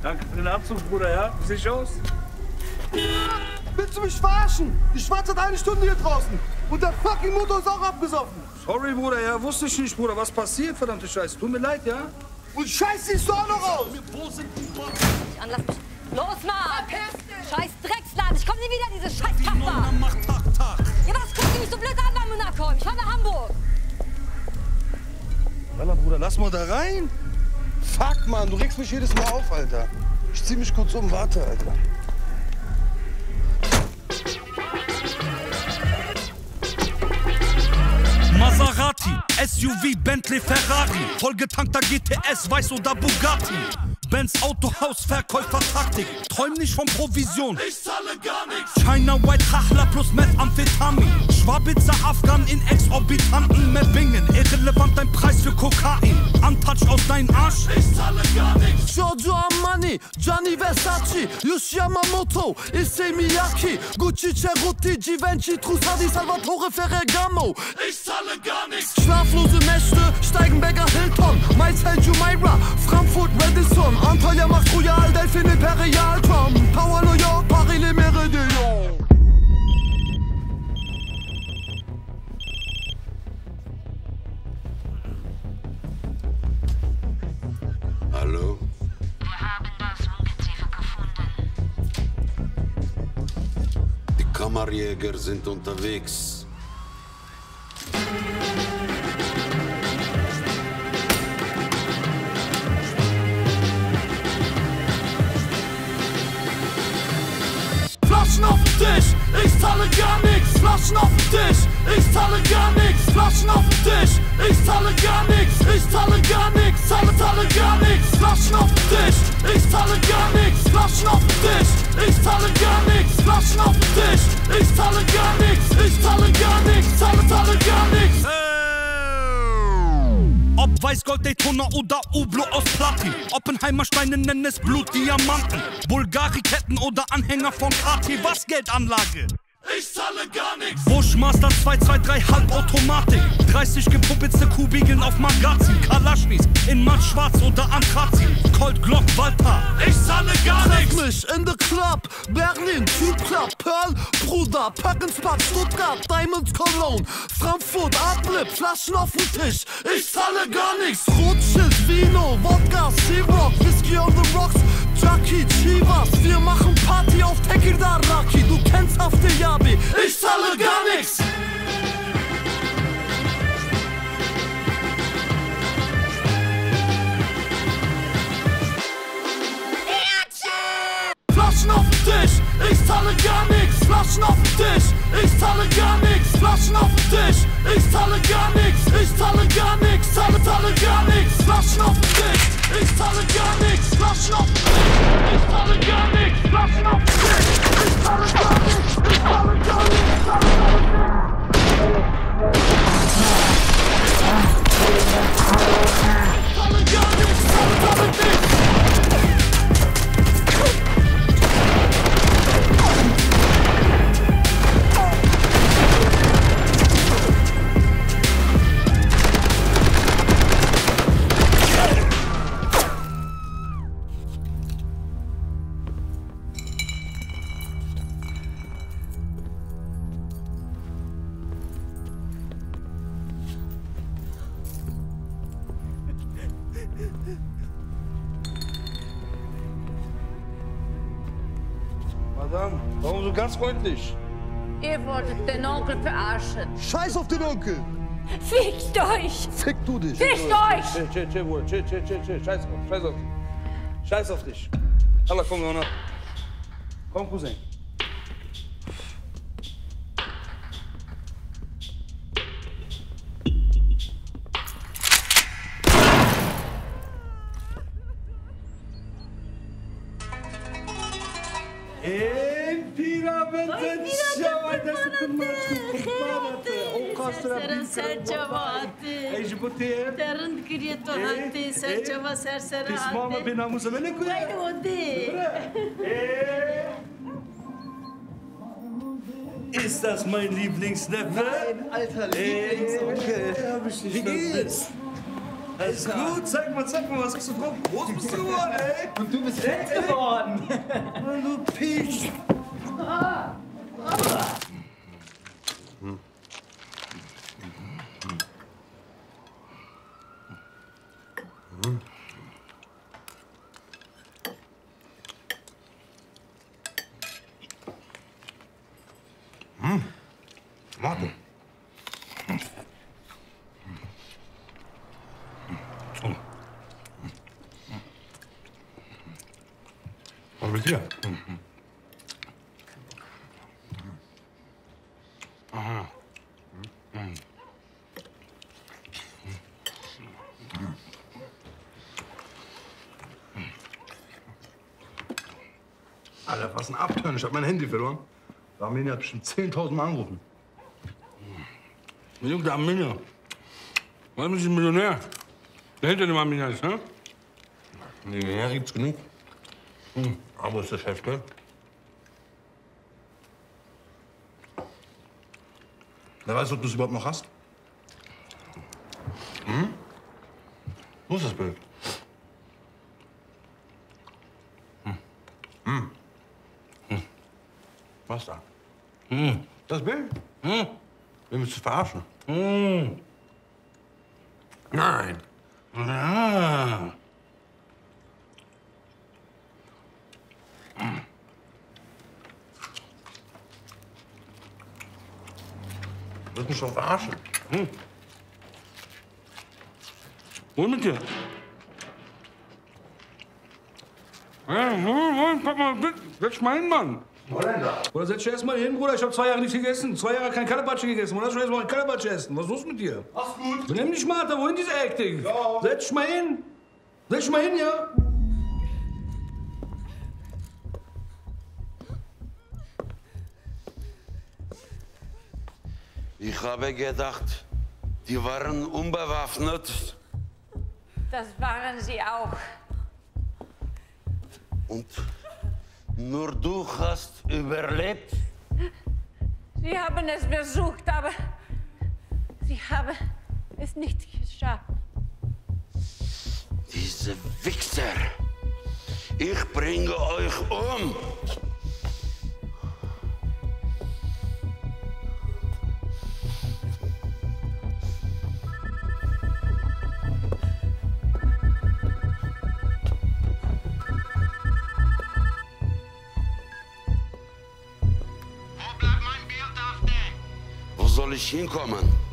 Danke für den Abzug, Bruder, ja? Wie sehe ich aus? Willst du mich verarschen? Ich warte seit eine Stunde hier draußen. Und der fucking Motor ist auch abgesoffen. Sorry, Bruder, ja, wusste ich nicht, Bruder. Was passiert, verdammte Scheiße? Tut mir leid, ja? Und Scheiß siehst du auch noch aus. Wo sind die Anlass mich. Los, Mann! Scheiß Drecksladen! Ich komm nie wieder in diese scheiß Kaffee! Macht Tag. Ja, was guckt ihr mich so blöd an bei Monaco? Ich fahr nach Hamburg! Alter, Bruder, lass mal da rein. Fuck, Mann, du regst mich jedes Mal auf, Alter. Ich zieh mich kurz um, warte, Alter. Maserati, SUV, Bentley, Ferrari, vollgetankter GTS, Weiß oder Bugatti. Benz Autohaus, Verkäufertaktik, träum nicht von Provision. Ich zahle gar nichts. China White Rachler plus Methamphetamin. Schwabitzer Afghan in exorbitanten Mebbingen. Irrelevant dein Preis für Kokain. Untouched aus deinem Arsch. Ich zahle gar nichts. Giorgio Armani, Gianni Versace, Yushi Yamamoto, Issey Miyake, Gucci Cerruti, Givenchy, Trussardi, Salvatore Ferragamo. Ich zahle gar nichts. Schlaflose Nächte, Steigenberger Hilton, Maisel Jumeirah, Frankfurt Radisson, Antalya macht Royal, Delphin Imperial, Trump, Tower New York, Paris Le Méridien. Hallo? Wir haben das Ungeziefer gefunden. Die Kammerjäger sind unterwegs. Flaschen auf den Tisch, ich zahle gar nichts. Flaschen auf den Tisch, ich zahle gar nichts. Flaschen auf den Tisch, ich zahle gar nichts. Ich zahle gar nichts, zahle gar nichts. Flaschen auf den Tisch, ich zahle gar nichts. Flaschen auf den Tisch, ich zahle gar nichts. Flaschen auf den Tisch, ich zahle gar nichts. Ich zahle gar nichts, zahle gar nichts. Ob Weißgold, Daytona oder Ublo aus Platin. Oppenheimer Steine nennen es Blutdiamanten. Bulgari-Ketten oder Anhänger von KT, was Geldanlage? Ich zahle gar nichts. Bushmaster 223 Halbautomatik. 30 gepuppelte Kuhbiegeln auf Magazin. Kalaschnis in matt schwarz oder Anthrazit. Colt Glock Walter. Ich zahle gar nichts. Treff mich in the Club, Berlin, Tube Club, Pearl, Bruder, Perkins-Park, Stuttgart, Diamonds, Cologne, Frankfurt, Adlib, Flaschen auf den Tisch. Ich zahle gar nichts. Rothschild, Vino, Wodka, Sea-Rock, Whisky on the Rocks, Jackie, Chivas. Wir machen Party auf Tequila Raki. Du kennst Hafte Yabi. Ich zahle gar nichts. Flaschen auf den Tisch, ich zahle gar nichts. Flaschen auf den Tisch, ich zahle gar nichts. Flaschen auf den Tisch, ich zahle gar nichts. Ich zahle gar nichts, zahle gar nichts. Flaschen auf den Tisch, ich zahle gar nichts. Flaschen auf den Tisch, ich zahle gar nichts. Flaschen auf den Tisch, ich zahle gar nichts. Ich zahle gar nichts, zahle gar nichts. Madame, warum so ganz freundlich? Ihr wolltet den Onkel verarschen. Scheiß auf den Onkel. Fickt euch! Fick du dich. Fickt euch! Chill, Bruder, chill. Scheiß auf dich. Scheiß auf dich. Allah, komm, Leonard. Komm, Cousin. Terın kiriye to hattı, serçava sersera hattı. Haydi odi. Ist das mein Lieblingsneffe? Alter Lieblingsonkel. Wie geht's? Alles gut, zeig mal, was hast du drauf? Groß bist du geworden, ey? Und du bist fett geworden. Du Piech. Warte. Was mit dir? Aha. Alter, was ein Abturn. Ich hab mein Handy verloren. Der Armenier hat bestimmt 10.000 Mal angerufen. Der Junge, der Armenier. Was ist ein Millionär? Der hinter dem Armenier ist, ne? Millionär gibt's genug. Aber ist der Chef, gell? Wer weiß, ob du es überhaupt noch hast? Wo ist das Bild? Was da? Das Bild? Wen willst du verarschen? Nein. Ja. Du willst mich doch verarschen. Wohin mit dir? Guck mal, setz mal hin, Mann. Oder setz dich erst mal hin, Bruder. Ich hab 2 Jahre nichts gegessen. 2 Jahre kein Kalabatsche gegessen. Oder schon erst mal ein Kalabatsche essen. Was ist los mit dir? Mach's gut. Benimm dich mal, da wohin diese Hektik? Ja. Setz dich mal hin. Setz dich mal hin, ja? Ich habe gedacht, die waren unbewaffnet. Das waren sie auch. Und nur du hast überlebt? Sie haben es versucht, aber sie haben es nicht geschafft. Diese Wichser! Ich bringe euch um! Wo soll ich hinkommen?